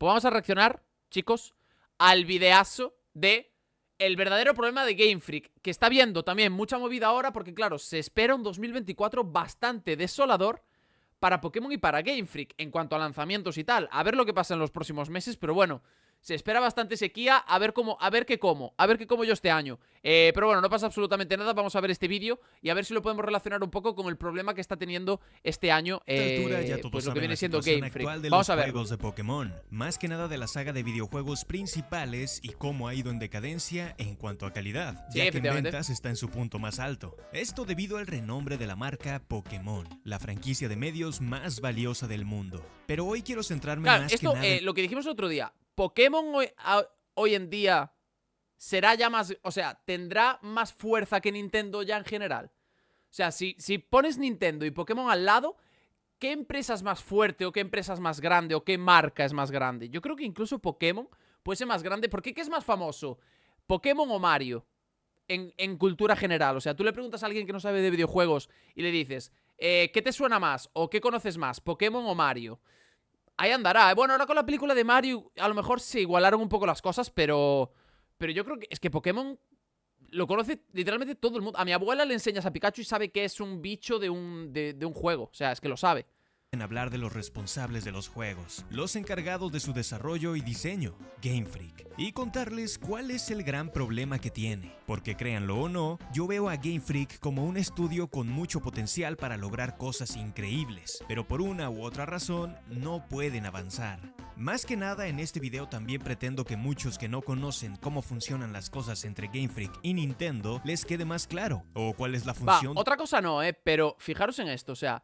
Pues vamos a reaccionar, chicos, al videazo de el verdadero problema de Game Freak, que está viendo también mucha movida ahora porque, claro, se espera un 2024 bastante desolador para Pokémon y para Game Freak en cuanto a lanzamientos y tal. A ver lo que pasa en los próximos meses, pero bueno, se espera bastante sequía, a ver qué como yo este año. Pero bueno, no pasa absolutamente nada, vamos a ver este vídeo y a ver si lo podemos relacionar un poco con el problema que está teniendo este año, pues lo que viene siendo Game Freak. Vamos a ver. Juegos de Pokémon, más que nada de la saga de videojuegos principales y cómo ha ido en decadencia en cuanto a calidad, Sí, ya que en ventas está en su punto más alto. Esto debido al renombre de la marca Pokémon, la franquicia de medios más valiosa del mundo. Pero hoy quiero centrarme más que nada lo que dijimos el otro día, Pokémon hoy en día será ya más, o sea, tendrá más fuerza que Nintendo ya en general. O sea, si pones Nintendo y Pokémon al lado, ¿qué empresa es más fuerte o qué empresa es más grande o qué marca es más grande? Yo creo que incluso Pokémon puede ser más grande. ¿Por qué? ¿Qué es más famoso? ¿Pokémon o Mario? En cultura general. O sea, tú le preguntas a alguien que no sabe de videojuegos y le dices, ¿qué te suena más o qué conoces más? ¿Pokémon o Mario? Ahí andará. Bueno, ahora con la película de Mario a lo mejor se igualaron un poco las cosas, pero yo creo que es que Pokémon lo conoce literalmente todo el mundo. A mi abuela le enseñas a Pikachu y sabe que es un bicho de un juego. O sea, es que lo sabe. en hablar de los responsables de los juegos, los encargados de su desarrollo y diseño, Game Freak, y contarles cuál es el gran problema que tiene, porque créanlo o no, yo veo a Game Freak como un estudio con mucho potencial para lograr cosas increíbles, pero por una u otra razón no pueden avanzar. Más que nada en este video también pretendo que muchos que no conocen cómo funcionan las cosas entre Game Freak y Nintendo les quede más claro, o cuál es la función. Otra cosa no, pero fijaros en esto, o sea,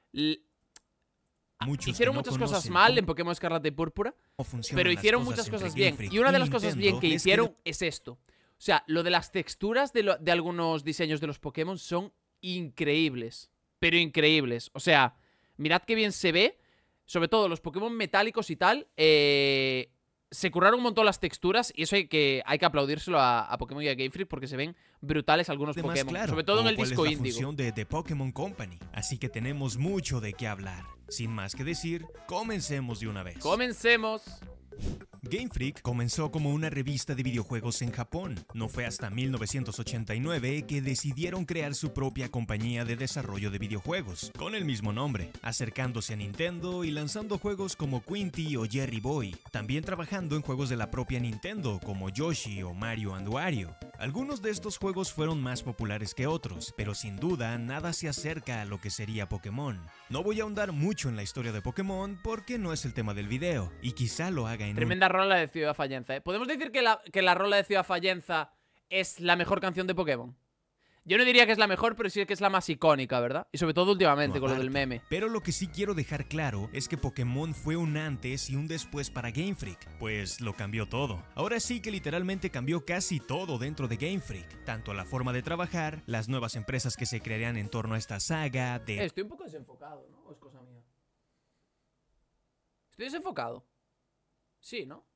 hicieron muchas cosas mal en Pokémon Escarlata y Púrpura, pero hicieron muchas cosas bien. Y una de las cosas bien que hicieron es esto. O sea, lo de las texturas de algunos diseños de los Pokémon son increíbles. Pero increíbles. O sea, mirad qué bien se ve. Sobre todo los Pokémon metálicos y tal. Se curraron un montón las texturas. Y eso hay que aplaudírselo a Pokémon y a Game Freak, porque se ven brutales algunos Pokémon. Claro, sobre todo en el disco Índigo. Función de The Pokémon Company. Así que tenemos mucho de qué hablar. Sin más que decir, comencemos de una vez. ¡Comencemos! Game Freak comenzó como una revista de videojuegos en Japón. No fue hasta 1989 que decidieron crear su propia compañía de desarrollo de videojuegos, con el mismo nombre, acercándose a Nintendo y lanzando juegos como Quinty o Jerry Boy, también trabajando en juegos de la propia Nintendo como Yoshi o Mario & Wario. Algunos de estos juegos fueron más populares que otros, pero sin duda nada se acerca a lo que sería Pokémon. No voy a ahondar mucho en la historia de Pokémon porque no es el tema del video, y quizá lo haga en Tremenda rola de Ciudad Fallenza, ¿eh? ¿Podemos decir que la rola de Ciudad Fallenza es la mejor canción de Pokémon? Yo no diría que es la mejor, pero sí que es la más icónica, ¿verdad? Y sobre todo últimamente, con lo del meme. Pero lo que sí quiero dejar claro es que Pokémon fue un antes y un después para Game Freak, pues lo cambió todo. Ahora sí que literalmente cambió casi todo dentro de Game Freak, tanto la forma de trabajar, las nuevas empresas que se crearían en torno a esta saga, Estoy un poco desenfocado, ¿no? ¿O es cosa mía? ¿Estoy desenfocado? Sí, ¿no?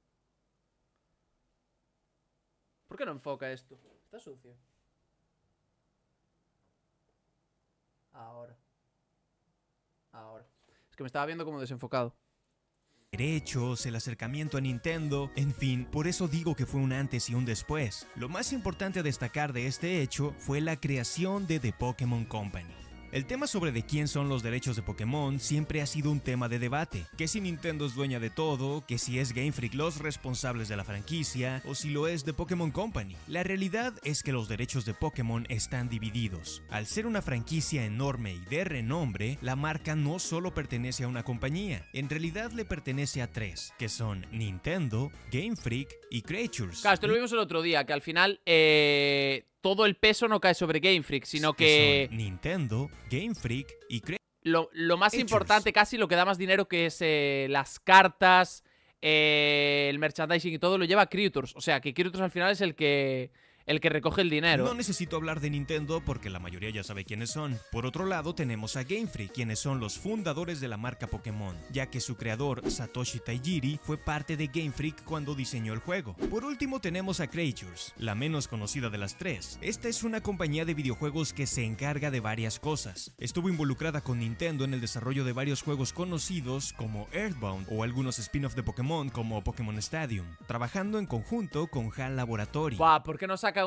¿Por qué no enfoca esto? Está sucio. Ahora. Es que me estaba viendo como desenfocado. Derechos, el acercamiento a Nintendo, en fin, por eso digo que fue un antes y un después. Lo más importante a destacar de este hecho fue la creación de The Pokémon Company. El tema sobre de quién son los derechos de Pokémon siempre ha sido un tema de debate, que si Nintendo es dueña de todo, que si es Game Freak los responsables de la franquicia, o si lo es The Pokémon Company. La realidad es que los derechos de Pokémon están divididos. Al ser una franquicia enorme y de renombre, la marca no solo pertenece a una compañía, en realidad le pertenece a tres, que son Nintendo, Game Freak y Creatures. Claro, esto lo vimos el otro día, que al final todo el peso no cae sobre Game Freak, sino que son Nintendo, Game Freak y lo más importante, casi lo que da más dinero, que es las cartas, el merchandising y todo, lo lleva Creatures. O sea, que Creatures al final es el que el que recoge el dinero. No necesito hablar de Nintendo porque la mayoría ya sabe quiénes son. Por otro lado tenemos a Game Freak, quienes son los fundadores de la marca Pokémon, ya que su creador, Satoshi Tajiri, fue parte de Game Freak cuando diseñó el juego. Por último tenemos a Creatures, la menos conocida de las tres. Esta es una compañía de videojuegos que se encarga de varias cosas. Estuvo involucrada con Nintendo en el desarrollo de varios juegos conocidos como Earthbound o algunos spin-off de Pokémon como Pokémon Stadium, trabajando en conjunto con HAL Laboratory. Buah, ¿por qué no sacan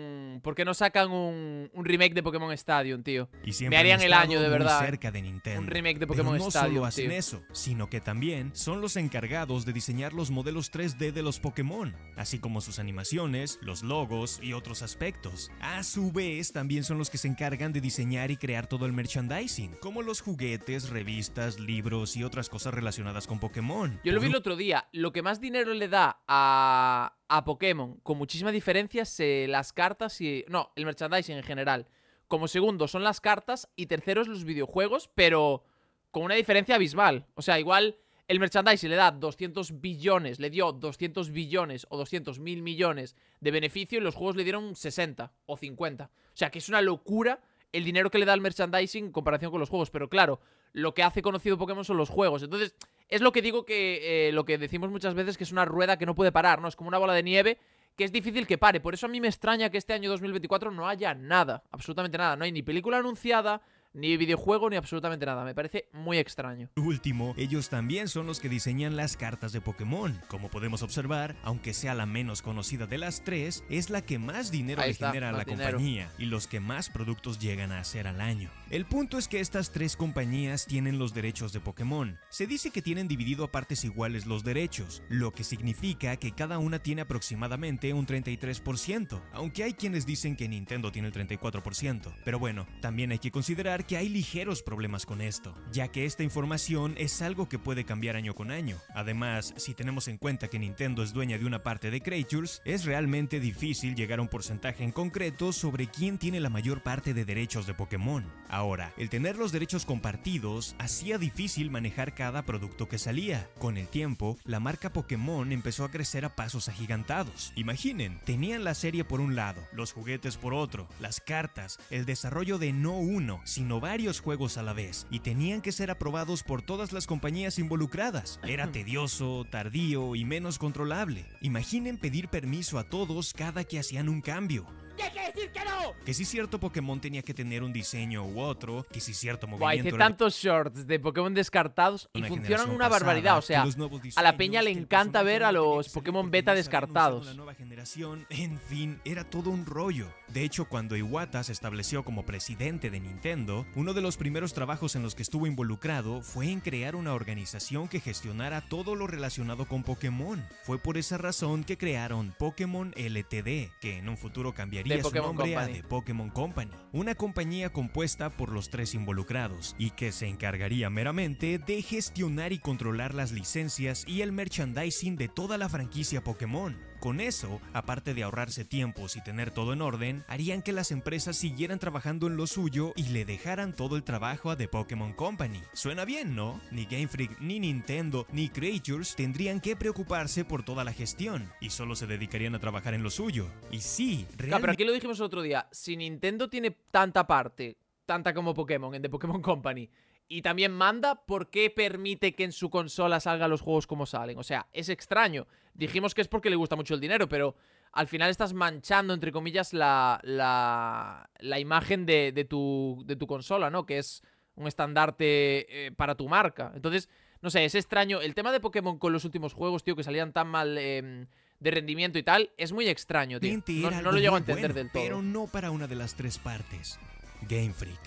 un remake de Pokémon Stadium, tío? Y Me harían el año, de muy verdad. cerca de Nintendo. Un remake de Pokémon Pero no Stadium, solo hacen tío. eso, sino que también son los encargados de diseñar los modelos 3D de los Pokémon, así como sus animaciones, los logos y otros aspectos. A su vez, también son los que se encargan de diseñar y crear todo el merchandising, como los juguetes, revistas, libros y otras cosas relacionadas con Pokémon. Yo lo vi el otro día. Lo que más dinero le da a Pokémon, con muchísima diferencia, es las cartas y... No, el merchandising en general. Como segundo son las cartas y tercero es los videojuegos, pero con una diferencia abismal. O sea, igual el merchandising le da 200 billones, le dio 200 billones o 200.000 millones de beneficio y los juegos le dieron 60 o 50. O sea, que es una locura el dinero que le da el merchandising en comparación con los juegos. Pero claro, lo que hace conocido Pokémon son los juegos. Entonces, es lo que digo que... lo que decimos muchas veces, que es una rueda que no puede parar, ¿no? Es como una bola de nieve que es difícil que pare. Por eso a mí me extraña que este año 2024 no haya nada, absolutamente nada. No hay ni película anunciada, ni videojuego, ni absolutamente nada. Me parece muy extraño. Por último, ellos también son los que diseñan las cartas de Pokémon. Como podemos observar, aunque sea la menos conocida de las tres, es la que más dinero Ahí le está, genera a más la dinero. compañía y los que más productos llegan a hacer al año. El punto es que estas tres compañías tienen los derechos de Pokémon. Se dice que tienen dividido a partes iguales los derechos, lo que significa que cada una tiene aproximadamente un 33%, aunque hay quienes dicen que Nintendo tiene el 34%. Pero bueno, también hay que considerar que hay ligeros problemas con esto, ya que esta información es algo que puede cambiar año con año. Además, si tenemos en cuenta que Nintendo es dueña de una parte de Creatures, es realmente difícil llegar a un porcentaje en concreto sobre quién tiene la mayor parte de derechos de Pokémon. Ahora, el tener los derechos compartidos hacía difícil manejar cada producto que salía. Con el tiempo, la marca Pokémon empezó a crecer a pasos agigantados. Imaginen, tenían la serie por un lado, los juguetes por otro, las cartas, el desarrollo de no uno, sino varios juegos a la vez, y tenían que ser aprobados por todas las compañías involucradas. Era tedioso, tardío y menos controlable. Imaginen pedir permiso a todos cada que hacían un cambio. ¿Qué quiere decir que no? Que si cierto Pokémon tenía que tener un diseño u otro, que si cierto Buah, movimiento hice era tantos shorts de Pokémon descartados y una funcionan generación una pasada, barbaridad. O que sea, los nuevos a la diseños, peña le que el encanta personaje ver a no tenía que los salir Pokémon porque beta no se había anunciado descartados. la nueva generación. En fin, era todo un rollo. De hecho, cuando Iwata se estableció como presidente de Nintendo, uno de los primeros trabajos en los que estuvo involucrado fue en crear una organización que gestionara todo lo relacionado con Pokémon. Fue por esa razón que crearon Pokémon Ltd, que en un futuro cambiaría De su Pokémon nombre a Company. The Pokémon Company, una compañía compuesta por los tres involucrados y que se encargaría meramente de gestionar y controlar las licencias y el merchandising de toda la franquicia Pokémon. Con eso, aparte de ahorrarse tiempos y tener todo en orden, harían que las empresas siguieran trabajando en lo suyo y le dejaran todo el trabajo a The Pokémon Company. Suena bien, ¿no? Ni Game Freak, ni Nintendo, ni Creatures tendrían que preocuparse por toda la gestión y solo se dedicarían a trabajar en lo suyo. Y sí, Claro, pero realmente... aquí lo dijimos el otro día. Si Nintendo tiene tanta parte, tanta como Pokémon, en The Pokémon Company, y también manda, ¿por qué permite que en su consola salgan los juegos como salen? O sea, es extraño. Dijimos que es porque le gusta mucho el dinero, pero al final estás manchando, entre comillas, la imagen de tu consola, ¿no? Que es un estandarte para tu marca. Entonces, no sé, es extraño. El tema de Pokémon con los últimos juegos, tío, que salían tan mal de rendimiento y tal, es muy extraño, tío. Realmente No, era no algo lo llego a muy entender bueno, del todo. pero no para una de las tres partes. Game Freak.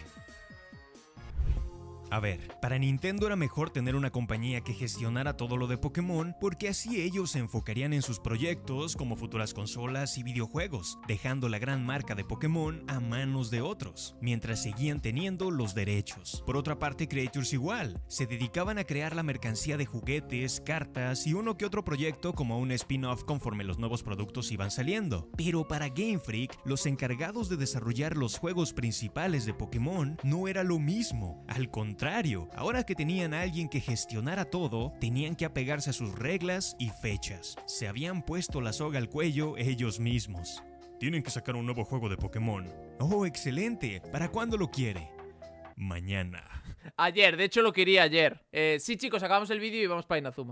A ver, para Nintendo era mejor tener una compañía que gestionara todo lo de Pokémon porque así ellos se enfocarían en sus proyectos como futuras consolas y videojuegos, dejando la gran marca de Pokémon a manos de otros, mientras seguían teniendo los derechos. Por otra parte, Creatures igual, se dedicaban a crear la mercancía de juguetes, cartas y uno que otro proyecto como un spin-off conforme los nuevos productos iban saliendo. Pero para Game Freak, los encargados de desarrollar los juegos principales de Pokémon no era lo mismo, al contrario, ahora que tenían a alguien que gestionara todo, tenían que apegarse a sus reglas y fechas. Se habían puesto la soga al cuello ellos mismos. tienen que sacar un nuevo juego de Pokémon. Oh, excelente. ¿Para cuándo lo quiere? Mañana. Ayer, de hecho lo quería ayer. Sí, chicos, acabamos el vídeo y vamos para Inazuma.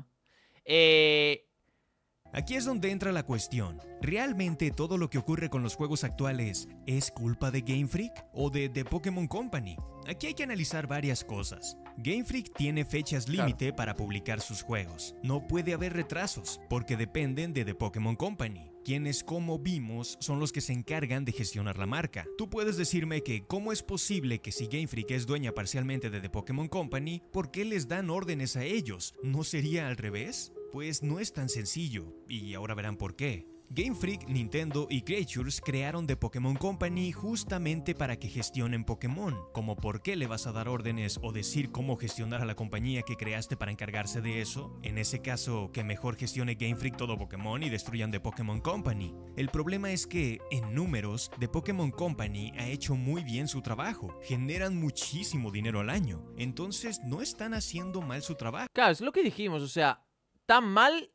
Aquí es donde entra la cuestión. ¿Realmente todo lo que ocurre con los juegos actuales es culpa de Game Freak o de The Pokémon Company? Aquí hay que analizar varias cosas. Game Freak tiene fechas límite para publicar sus juegos. No puede haber retrasos, porque dependen de The Pokémon Company, quienes, como vimos, son los que se encargan de gestionar la marca. Tú puedes decirme que ¿cómo es posible que si Game Freak es dueña parcialmente de The Pokémon Company, ¿por qué les dan órdenes a ellos? ¿No sería al revés? Pues no es tan sencillo, y ahora verán por qué. Game Freak, Nintendo y Creatures crearon The Pokémon Company justamente para que gestionen Pokémon, como por qué le vas a dar órdenes o decir cómo gestionar a la compañía que creaste para encargarse de eso. En ese caso, que mejor gestione Game Freak todo Pokémon y destruyan The Pokémon Company. El problema es que, en números, The Pokémon Company ha hecho muy bien su trabajo, generan muchísimo dinero al año, entonces no están haciendo mal su trabajo. Claro, es lo que dijimos, o sea, tan mal,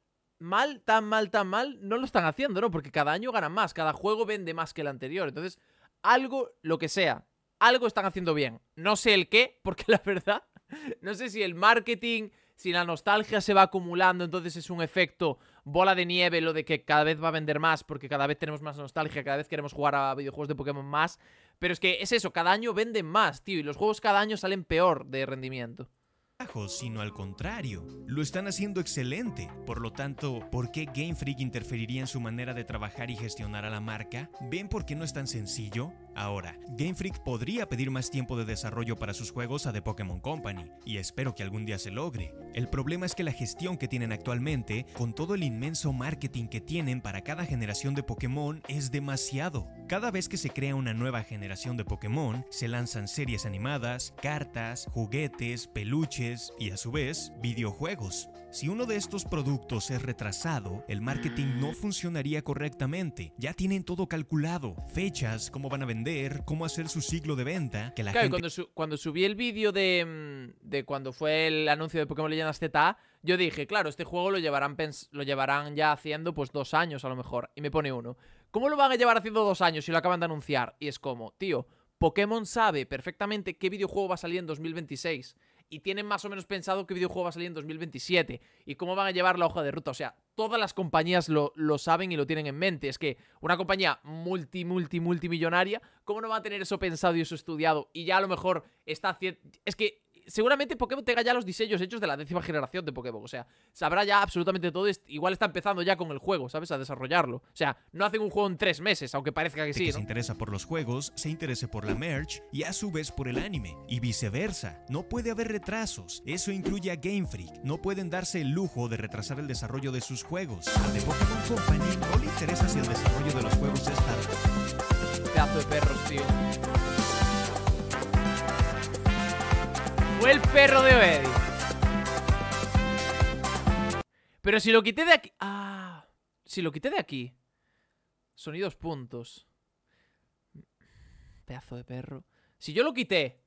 no lo están haciendo, ¿no? Porque cada año ganan más, cada juego vende más que el anterior. Entonces, algo, lo que sea, algo están haciendo bien. No sé el qué, porque la verdad, no sé si el marketing, si la nostalgia se va acumulando, entonces es un efecto bola de nieve, lo de que cada vez va a vender más, porque cada vez tenemos más nostalgia, cada vez queremos jugar a videojuegos de Pokémon más. Pero es que es eso, cada año venden más, tío, y los juegos cada año salen peor de rendimiento. Sino al contrario, lo están haciendo excelente. Por lo tanto, ¿por qué Game Freak interferiría en su manera de trabajar y gestionar a la marca? ¿Ven por qué no es tan sencillo? Ahora, Game Freak podría pedir más tiempo de desarrollo para sus juegos a The Pokémon Company, y espero que algún día se logre. El problema es que la gestión que tienen actualmente, con todo el inmenso marketing que tienen para cada generación de Pokémon, es demasiado. Cada vez que se crea una nueva generación de Pokémon, se lanzan series animadas, cartas, juguetes, peluches y a su vez, videojuegos. Si uno de estos productos es retrasado, el marketing no funcionaría correctamente. Ya tienen todo calculado, fechas, cómo van a vender, cómo hacer su ciclo de venta, que la claro, gente... cuando subí el vídeo de cuando fue el anuncio de Pokémon Leyendas ZA, yo dije, claro, este juego lo llevarán ya haciendo pues 2 años a lo mejor. Y me pone uno, ¿cómo lo van a llevar haciendo 2 años si lo acaban de anunciar? Y es como, tío, Pokémon sabe perfectamente qué videojuego va a salir en 2026 y tienen más o menos pensado qué videojuego va a salir en 2027 y cómo van a llevar la hoja de ruta. O sea, todas las compañías lo saben y lo tienen en mente. Es que una compañía multimillonaria, ¿cómo no va a tener eso pensado y eso estudiado? Y ya a lo mejor está haciendo... Es que seguramente Pokémon tenga ya los diseños hechos de la 10ª generación de Pokémon. O sea, sabrá ya absolutamente todo. Igual está empezando ya con el juego, ¿sabes? A desarrollarlo. O sea, no hacen un juego en 3 meses, aunque parezca que sí, que ¿no? se interesa por los juegos, se interese por la merch y a su vez por el anime. Y viceversa. No puede haber retrasos. Eso incluye a Game Freak. No pueden darse el lujo de retrasar el desarrollo de sus juegos. A The Pokémon Company no le interesa si el desarrollo de los juegos es tardío. Pedazo de perros, tío. Fue el perro de Oedi. Pero si lo quité de aquí... Ah, si lo quité de aquí. Sonidos puntos. Pedazo de perro. Si yo lo quité...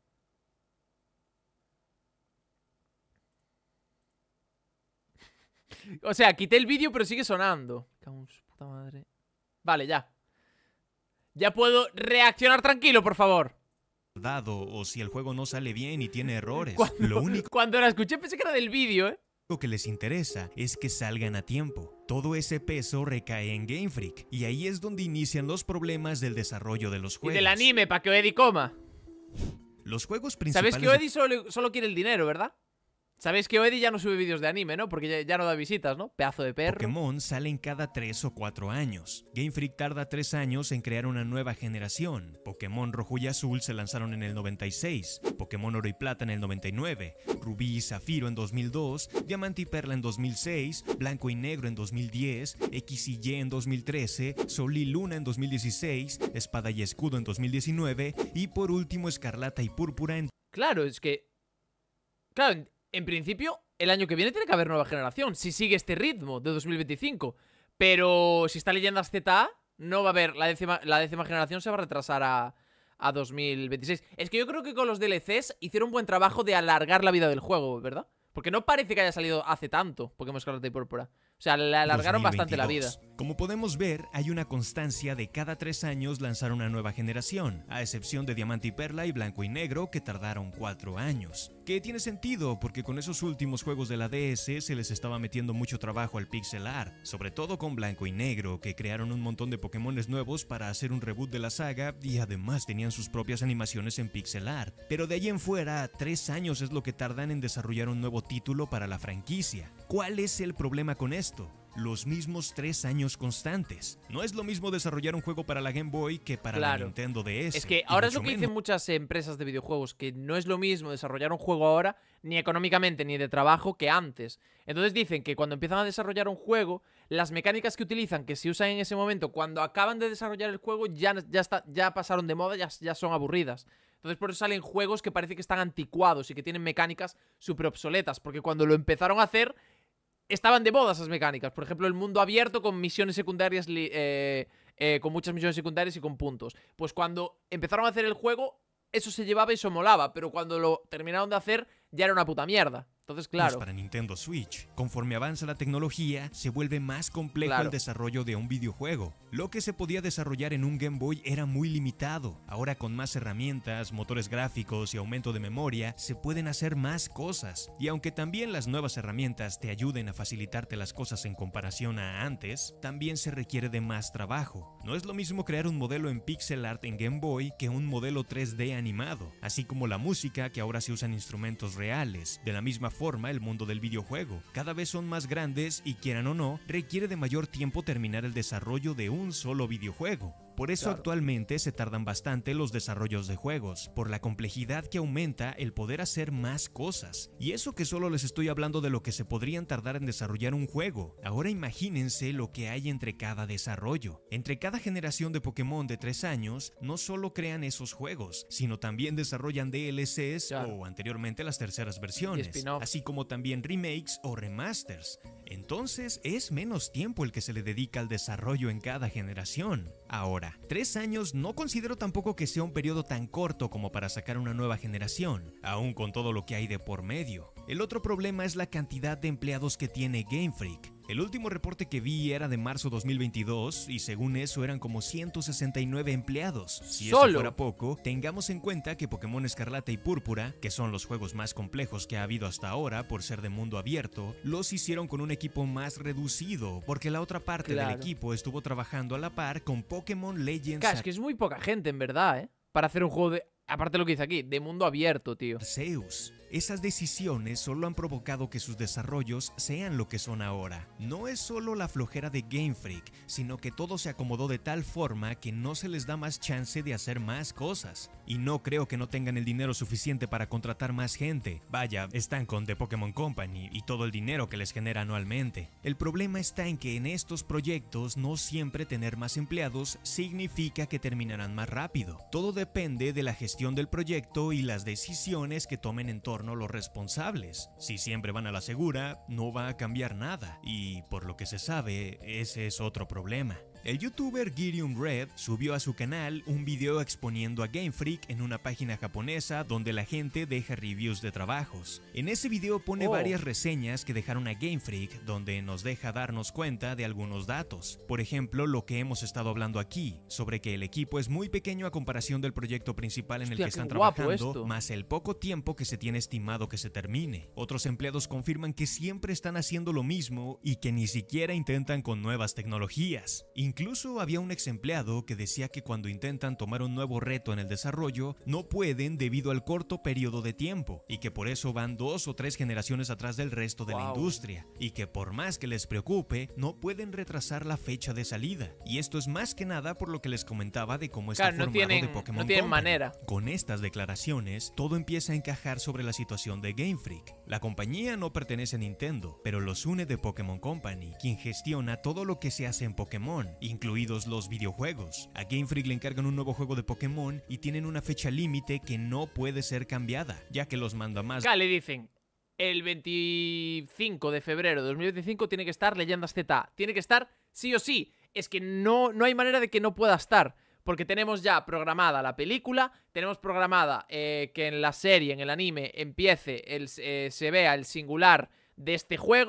O sea, quité el vídeo pero sigue sonando. Cago en su puta madre. Vale, ya. Ya puedo reaccionar tranquilo, por favor. Dado o si el juego no sale bien y tiene errores. Cuando la escuché pensé que era del vídeo, ¿eh? Lo que les interesa es que salgan a tiempo. Todo ese peso recae en Game Freak y ahí es donde inician los problemas del desarrollo de los juegos. Y del anime, para que Oedi coma. Los juegos principales... ¿Sabes que Oedi solo quiere el dinero, verdad? Sabéis que Oedi ya no sube vídeos de anime, ¿no? Porque ya no da visitas, ¿no? Pedazo de perro. Pokémon salen cada 3 o 4 años. Game Freak tarda 3 años en crear una nueva generación. Pokémon Rojo y Azul se lanzaron en el 96, Pokémon Oro y Plata en el 99, Rubí y Zafiro en 2002, Diamante y Perla en 2006, Blanco y Negro en 2010, X y Y en 2013, Sol y Luna en 2016, Espada y Escudo en 2019 y por último Escarlata y Púrpura en... Claro, es que... Claro, en principio, el año que viene tiene que haber nueva generación, si sigue este ritmo de 2025. Pero si está Leyendas ZA, no va a haber, la décima generación se va a retrasar a 2026. Es que yo creo que con los DLCs hicieron un buen trabajo de alargar la vida del juego, ¿verdad? Porque no parece que haya salido hace tanto Pokémon Escarlata y Púrpura. O sea, le alargaron 2022. bastante la vida. Como podemos ver, hay una constancia de cada 3 años lanzar una nueva generación, a excepción de Diamante y Perla y Blanco y Negro, que tardaron 4 años. Que tiene sentido, porque con esos últimos juegos de la DS se les estaba metiendo mucho trabajo al pixel art, sobre todo con Blanco y Negro, que crearon un montón de Pokémones nuevos para hacer un reboot de la saga y además tenían sus propias animaciones en pixel art. Pero de ahí en fuera, 3 años es lo que tardan en desarrollar un nuevo título para la franquicia. ¿Cuál es el problema con esto? Los mismos 3 años constantes. No es lo mismo desarrollar un juego para la Game Boy que para la Nintendo DS. Es que ahora es lo que dicen muchas empresas de videojuegos, que no es lo mismo desarrollar un juego ahora, ni económicamente ni de trabajo, que antes. Entonces dicen que cuando empiezan a desarrollar un juego, las mecánicas que utilizan, que se usan en ese momento, cuando acaban de desarrollar el juego, ya pasaron de moda, ya son aburridas. Entonces por eso salen juegos que parece que están anticuados y que tienen mecánicas súper obsoletas, porque cuando lo empezaron a hacer estaban de moda esas mecánicas. Por ejemplo, el mundo abierto con misiones secundarias, con muchas misiones secundarias y con puntos. Pues cuando empezaron a hacer el juego, eso se llevaba y eso molaba. Pero cuando lo terminaron de hacer, ya era una puta mierda. Entonces, claro. Para Nintendo Switch. Conforme avanza la tecnología, se vuelve más complejo el desarrollo de un videojuego. Lo que se podía desarrollar en un Game Boy era muy limitado. Ahora, con más herramientas, motores gráficos y aumento de memoria, se pueden hacer más cosas. Y aunque también las nuevas herramientas te ayuden a facilitarte las cosas en comparación a antes, también se requiere de más trabajo. No es lo mismo crear un modelo en pixel art en Game Boy que un modelo 3D animado, así como la música, que ahora se usan instrumentos reales. De la misma forma, el mundo del videojuego cada vez son más grandes y, quieran o no, requiere de mayor tiempo terminar el desarrollo de un solo videojuego. Por eso actualmente se tardan bastante los desarrollos de juegos, por la complejidad que aumenta el poder hacer más cosas. Y eso que solo les estoy hablando de lo que se podrían tardar en desarrollar un juego. Ahora imagínense lo que hay entre cada desarrollo. Entre cada generación de Pokémon de 3 años, no solo crean esos juegos, sino también desarrollan DLCs o anteriormente las terceras versiones, así como también remakes o remasters. Entonces es menos tiempo el que se le dedica al desarrollo en cada generación. Ahora, 3 años no considero tampoco que sea un periodo tan corto como para sacar una nueva generación, aún con todo lo que hay de por medio. El otro problema es la cantidad de empleados que tiene Game Freak. El último reporte que vi era de marzo 2022 y según eso eran como 169 empleados. Si eso fuera poco, tengamos en cuenta que Pokémon Escarlata y Púrpura, que son los juegos más complejos que ha habido hasta ahora por ser de mundo abierto, los hicieron con un equipo más reducido, porque la otra parte del equipo estuvo trabajando a la par con Pokémon Legends. Claro, es que es muy poca gente en verdad, para hacer un juego de... Aparte de lo que dice aquí, de mundo abierto, tío. Arceus. Esas decisiones solo han provocado que sus desarrollos sean lo que son ahora. No es solo la flojera de Game Freak, sino que todo se acomodó de tal forma que no se les da más chance de hacer más cosas. Y no creo que no tengan el dinero suficiente para contratar más gente. Vaya, están con The Pokémon Company y todo el dinero que les genera anualmente. El problema está en que en estos proyectos no siempre tener más empleados significa que terminarán más rápido. Todo depende de la gestión del proyecto y las decisiones que tomen en torno los responsables. Si siempre van a la segura, no va a cambiar nada, y por lo que se sabe, ese es otro problema. El youtuber Gideon Red subió a su canal un video exponiendo a Game Freak en una página japonesa donde la gente deja reviews de trabajos. En ese video pone varias reseñas que dejaron a Game Freak, donde nos deja darnos cuenta de algunos datos. Por ejemplo, lo que hemos estado hablando aquí, sobre que el equipo es muy pequeño a comparación del proyecto principal en el que están trabajando, más el poco tiempo que se tiene estimado que se termine. Otros empleados confirman que siempre están haciendo lo mismo y que ni siquiera intentan con nuevas tecnologías. Incluso había un ex empleado que decía que cuando intentan tomar un nuevo reto en el desarrollo, no pueden debido al corto periodo de tiempo, y que por eso van 2 o 3 generaciones atrás del resto de la industria, y que por más que les preocupe, no pueden retrasar la fecha de salida. Y esto es más que nada por lo que les comentaba de cómo está formado de Pokémon no tienen Company. manera. Con estas declaraciones, todo empieza a encajar sobre la situación de Game Freak. La compañía no pertenece a Nintendo, pero los une de Pokémon Company, quien gestiona todo lo que se hace en Pokémon, incluidos los videojuegos. A Game Freak le encargan un nuevo juego de Pokémon y tienen una fecha límite que no puede ser cambiada, ya que los mandamás... Le dicen, el 25 de febrero de 2025 tiene que estar Leyendas Z. Tiene que estar sí o sí. Es que no hay manera de que no pueda estar. Porque tenemos ya programada la película, tenemos programada que en la serie, en el anime, empiece, se vea el singular de este juego.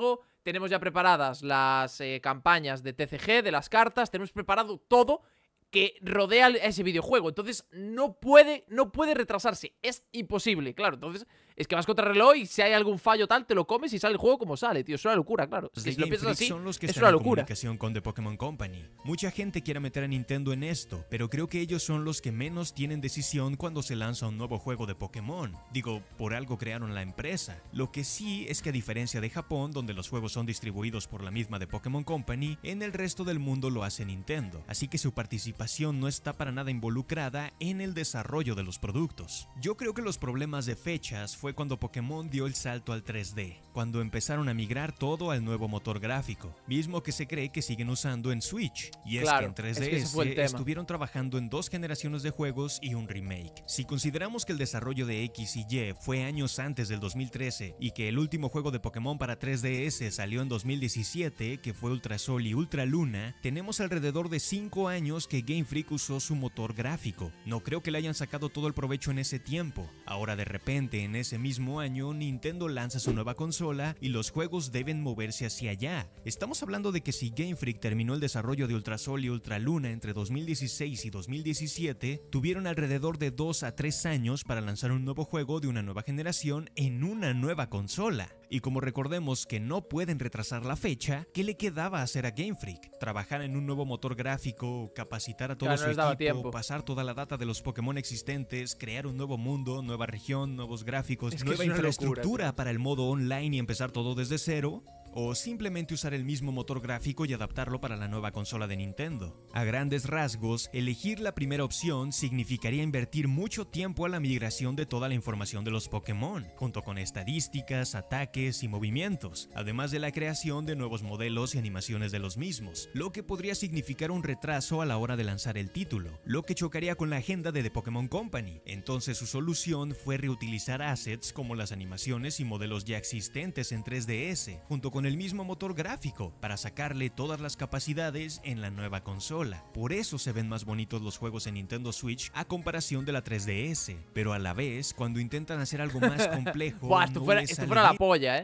tenemos ya preparadas las campañas de TCG, de las cartas, tenemos preparado todo que rodea ese videojuego. Entonces no puede retrasarse, es imposible, claro. Entonces es que vas contra el reloj y si hay algún fallo tal, te lo comes y sale el juego como sale, tío. Es una locura, claro. Es que si lo piensas así, son los que es están una en locura. comunicación con The Pokémon Company. Mucha gente quiere meter a Nintendo en esto, pero creo que ellos son los que menos tienen decisión cuando se lanza un nuevo juego de Pokémon. Digo, por algo crearon la empresa. Lo que sí es que a diferencia de Japón, donde los juegos son distribuidos por la misma The Pokémon Company, en el resto del mundo lo hace Nintendo. Así que su participación no está para nada involucrada en el desarrollo de los productos. Yo creo que los problemas de fechas fue cuando Pokémon dio el salto al 3D, cuando empezaron a migrar todo al nuevo motor gráfico, mismo que se cree que siguen usando en Switch. Y es que en 3DS estuvieron trabajando en 2 generaciones de juegos y un remake. Si consideramos que el desarrollo de X y Y fue años antes del 2013 y que el último juego de Pokémon para 3DS salió en 2017, que fue Ultra Sol y Ultra Luna, tenemos alrededor de 5 años que Game Freak usó su motor gráfico. No creo que le hayan sacado todo el provecho en ese tiempo. Ahora de repente, en ese mismo año, Nintendo lanza su nueva consola y los juegos deben moverse hacia allá. Estamos hablando de que si Game Freak terminó el desarrollo de Ultra Sol y Ultra Luna entre 2016 y 2017, tuvieron alrededor de 2 a 3 años para lanzar un nuevo juego de una nueva generación en una nueva consola. Y como recordemos que no pueden retrasar la fecha, ¿qué le quedaba hacer a Game Freak? Trabajar en un nuevo motor gráfico, capacitar a todo su equipo, pasar toda la data de los Pokémon existentes, crear un nuevo mundo, nueva región, nuevos gráficos, nueva infraestructura para el modo online y empezar todo desde cero. O simplemente usar el mismo motor gráfico y adaptarlo para la nueva consola de Nintendo. A grandes rasgos, elegir la primera opción significaría invertir mucho tiempo a la migración de toda la información de los Pokémon, junto con estadísticas, ataques y movimientos, además de la creación de nuevos modelos y animaciones de los mismos, lo que podría significar un retraso a la hora de lanzar el título, lo que chocaría con la agenda de The Pokémon Company. Entonces su solución fue reutilizar assets como las animaciones y modelos ya existentes en 3DS, junto con el mismo motor gráfico, para sacarle todas las capacidades en la nueva consola. Por eso se ven más bonitos los juegos en Nintendo Switch a comparación de la 3DS, pero a la vez, cuando intentan hacer algo más complejo, Buah, esto fuera la polla,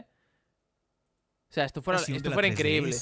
O sea, esto fuera increíble.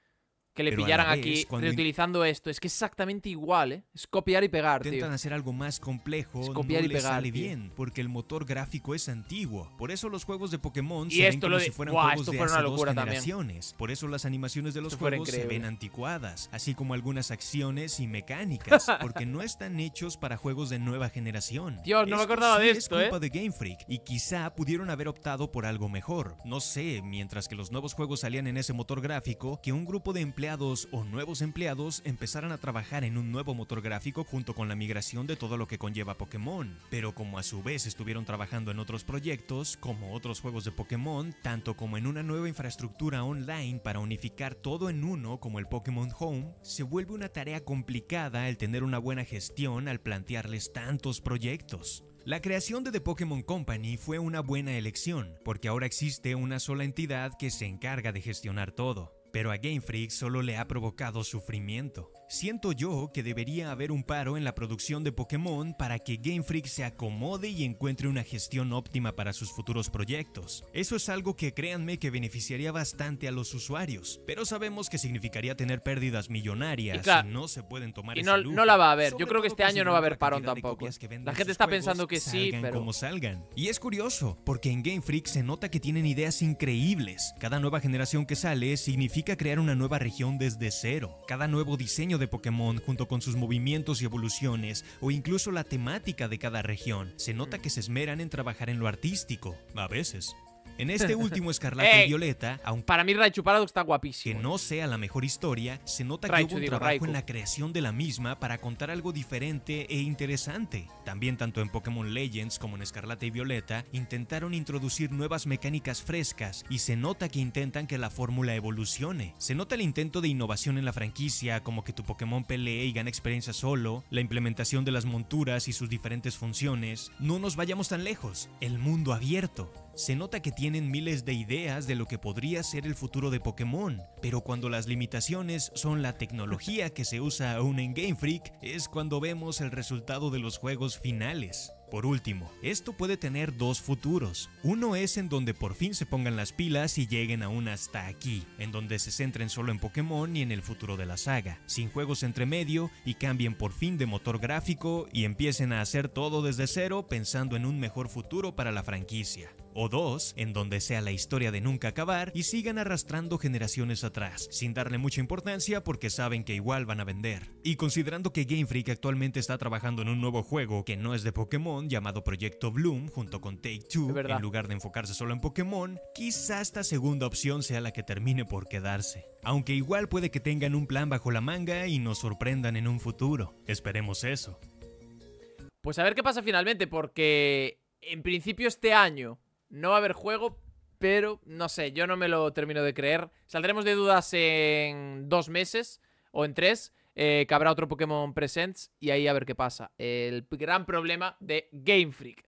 Que le pillaran aquí reutilizando esto. Es que es exactamente igual, Es copiar y pegar, tío. Intentan hacer algo más complejo, es copiar y pegar, sale bien, porque el motor gráfico es antiguo. Por eso los juegos de Pokémon se ven como si fueran juegos de hace 2 generaciones. Por eso las animaciones de los juegos se ven anticuadas, así como algunas acciones y mecánicas, porque no están hechos para juegos de nueva generación. Dios, no me acordaba de esto, Es culpa de Game Freak, y quizá pudieron haber optado por algo mejor. No sé, mientras que los nuevos juegos salían en ese motor gráfico, que un grupo de empleados o nuevos empleados empezaran a trabajar en un nuevo motor gráfico junto con la migración de todo lo que conlleva Pokémon. Pero como a su vez estuvieron trabajando en otros proyectos, como otros juegos de Pokémon, tanto como en una nueva infraestructura online para unificar todo en uno como el Pokémon Home, se vuelve una tarea complicada el tener una buena gestión al plantearles tantos proyectos. La creación de The Pokémon Company fue una buena elección, porque ahora existe una sola entidad que se encarga de gestionar todo. Pero a Game Freak solo le ha provocado sufrimiento. Siento yo que debería haber un paro en la producción de Pokémon para que Game Freak se acomode y encuentre una gestión óptima para sus futuros proyectos. Eso es algo que créanme que beneficiaría bastante a los usuarios, pero sabemos que significaría tener pérdidas millonarias y no se pueden tomar ese lujo. No la va a haber. Yo creo que este año no va a haber parón tampoco. La gente está pensando que sí, pero como salgan. Y es curioso, porque en Game Freak se nota que tienen ideas increíbles. Cada nueva generación que sale significa crear una nueva región desde cero. Cada nuevo diseño de Pokémon, junto con sus movimientos y evoluciones, o incluso la temática de cada región, se nota que se esmeran en trabajar en lo artístico, a veces. En este último Escarlata y Violeta, aunque para mí Raichu Paradox está guapísimo. Que no sea la mejor historia, se nota que hubo un trabajo en la creación de la misma para contar algo diferente e interesante. También tanto en Pokémon Legends como en Escarlata y Violeta intentaron introducir nuevas mecánicas frescas y se nota que intentan que la fórmula evolucione. Se nota el intento de innovación en la franquicia, como que tu Pokémon pelee y gane experiencia solo, la implementación de las monturas y sus diferentes funciones. No nos vayamos tan lejos, el mundo abierto. Se nota que tienen miles de ideas de lo que podría ser el futuro de Pokémon, pero cuando las limitaciones son la tecnología que se usa aún en Game Freak, es cuando vemos el resultado de los juegos finales. Por último, esto puede tener dos futuros. Uno es en donde por fin se pongan las pilas y lleguen a un hasta aquí, en donde se centren solo en Pokémon y en el futuro de la saga, sin juegos entre medio y cambien por fin de motor gráfico y empiecen a hacer todo desde cero pensando en un mejor futuro para la franquicia. O dos, en donde sea la historia de nunca acabar y sigan arrastrando generaciones atrás, sin darle mucha importancia porque saben que igual van a vender. Y considerando que Game Freak actualmente está trabajando en un nuevo juego que no es de Pokémon llamado Proyecto Bloom junto con Take-Two, en lugar de enfocarse solo en Pokémon, quizá esta segunda opción sea la que termine por quedarse. Aunque igual puede que tengan un plan bajo la manga y nos sorprendan en un futuro. Esperemos eso. Pues a ver qué pasa finalmente, porque en principio este año no va a haber juego, pero no sé, yo no me lo termino de creer. Saldremos de dudas en 2 meses o en 3, que habrá otro Pokémon Presents y ahí a ver qué pasa. El gran problema de Game Freak.